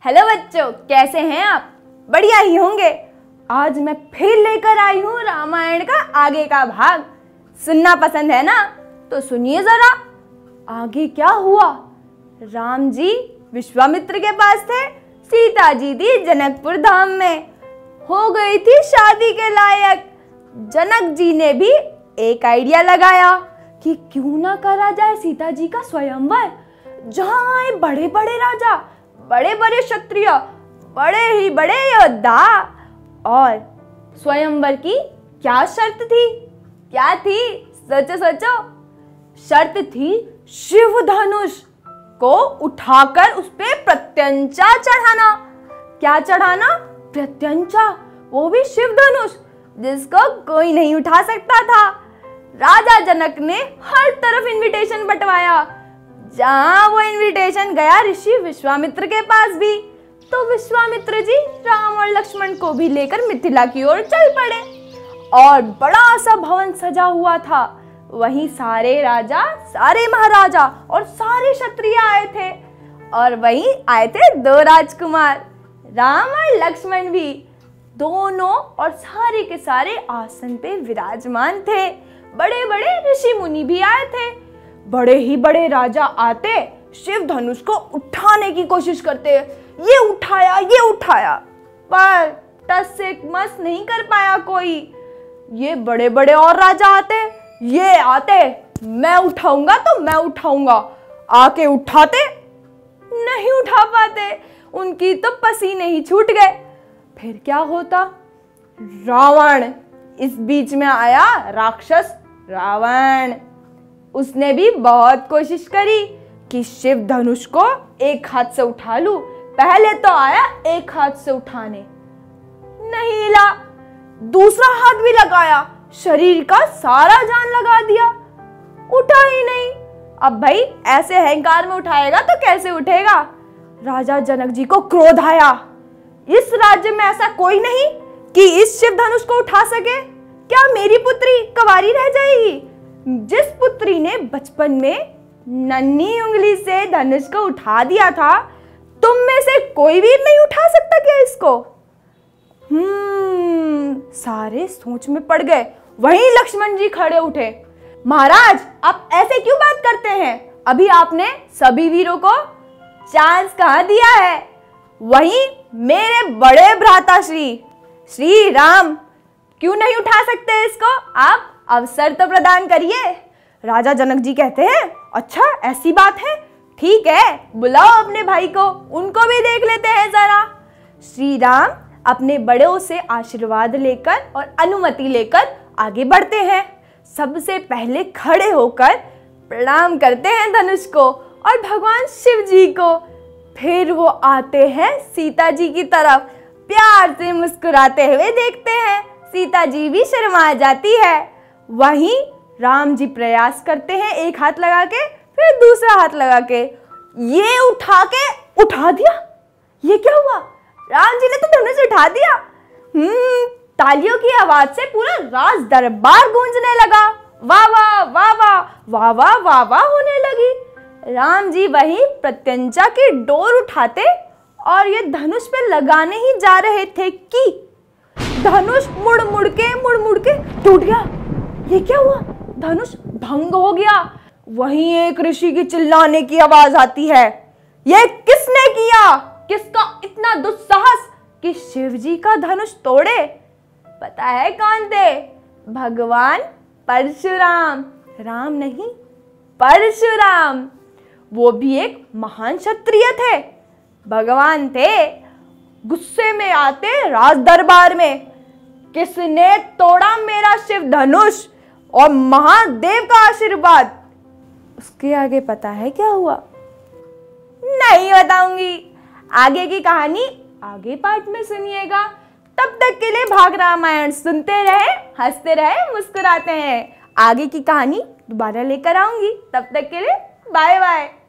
Hello बच्चों, कैसे हैं आप? बढ़िया ही होंगे। आज मैं फिर लेकर आई हूँ रामायण का आगे का भाग। सुनना पसंद है ना? तो सुनिए जरा, आगे क्या हुआ। राम जी विश्वामित्र के पास थे, सीता जी थी जनकपुर धाम में, हो गई थी शादी के लायक। जनक जी ने भी एक आइडिया लगाया कि क्यों ना करा जाए सीता जी का स्वयंवर, जहां आए बड़े बड़े राजा, बड़े बड़े क्षत्रिय, बड़े ही बड़े योद्धा। और स्वयंवर की क्या शर्त थी? क्या थी? सोचो सोचो। शर्त थी शिव धनुष को उठाकर उस पे प्रत्यंचा चढ़ाना। क्या चढ़ाना? प्रत्यंचा, वो भी शिव धनुष जिसको कोई नहीं उठा सकता था। राजा जनक ने हर तरफ इनविटेशन बंटवाया। जहां वो इनविटेशन गया ऋषि विश्वामित्र के पास भी, तो विश्वामित्र जी राम और लक्ष्मण को भी लेकर मिथिला की ओर चल पड़े। और बड़ा सा भवन सजा हुआ था। वहीं सारे राजा, सारे महाराजा और सारे क्षत्रिय आए थे। और वहीं आए थे दो राजकुमार, राम और लक्ष्मण भी। दोनों और सारे के सारे आसन पे विराजमान थे। बड़े बड़े ऋषि मुनि भी आए थे। बड़े ही बड़े राजा आते, शिव धनुष को उठाने की कोशिश करते, ये उठाया, पर टस से मस नहीं कर पाया कोई। ये बड़े बड़े और राजा आते, ये आते, मैं उठाऊंगा तो मैं उठाऊंगा, आके उठाते, नहीं उठा पाते, उनकी तो पसीने ही छूट गए। फिर क्या होता? रावण इस बीच में आया, राक्षस रावण। उसने भी बहुत कोशिश करी कि शिव धनुष को एक हाथ से उठा लूं। पहले तो आया एक हाथ से उठाने, नहीं हिला। दूसरा हाथ भी लगाया, शरीर का सारा जान लगा दिया, उठा ही नहीं। अब भाई ऐसे अहंकार में उठाएगा तो कैसे उठेगा? राजा जनक जी को क्रोध आया। इस राज्य में ऐसा कोई नहीं कि इस शिव धनुष को उठा सके। क्या मेरी पुत्री कंवारी रह जाएगी? जिस पुत्री ने बचपन में नन्ही उंगली से धनुष को उठा दिया था, तुम में से कोई वीर नहीं उठा सकता क्या इसको? सारे सोच में पड़ गए। वहीं लक्ष्मण जी खड़े उठे। महाराज, आप ऐसे क्यों बात करते हैं? अभी आपने सभी वीरों को चांस कहाँ दिया है? वहीं मेरे बड़े भ्राता श्री राम क्यों नहीं उठा सकते इसको? आप अवसर तो प्रदान करिए। राजा जनक जी कहते हैं, अच्छा ऐसी बात है, ठीक है, बुलाओ अपने भाई को, उनको भी देख लेते हैं जरा। श्री राम अपने बड़ों से आशीर्वाद लेकर और अनुमति लेकर आगे बढ़ते हैं। सबसे पहले खड़े होकर प्रणाम करते हैं धनुष को और भगवान शिव जी को। फिर वो आते हैं सीता जी की तरफ, प्यार से मुस्कुराते हुए देखते हैं। सीता जी भी शर्मा जाती है। वहीं राम जी प्रयास करते हैं, एक हाथ लगा के, फिर दूसरा हाथ लगा के, ये उठा दिया। ये क्या हुआ? राम जी ने तो धनुष उठा दिया। तालियों की आवाज से पूरा राज दरबार गूंजने लगा। वाह वाह वाह वाह वाह वाह वाह वाह होने लगी। राम जी वहीं प्रत्यंचा की डोर उठाते और ये धनुष पे लगाने ही जा रहे थे कि धनुष मुड़ मुड़ के टूट गया। ये क्या हुआ? धनुष भंग हो गया। वहीं एक ऋषि की चिल्लाने की आवाज आती है, ये किसने किया? किसका इतना दुस्साहस कि शिव जी का धनुष तोड़े? पता है कौन थे? भगवान परशुराम। राम नहीं, परशुराम। वो भी एक महान क्षत्रिय थे, भगवान थे। गुस्से में आते राज दरबार में, किसने तोड़ा मेरा शिव धनुष और महादेव का आशीर्वाद? उसके आगे पता है क्या हुआ? नहीं बताऊंगी। आगे की कहानी आगे पार्ट में सुनिएगा। तब तक के लिए भाग रामायण सुनते रहे, हंसते रहे, मुस्कुराते हैं। आगे की कहानी दोबारा लेकर आऊंगी। तब तक के लिए बाय बाय।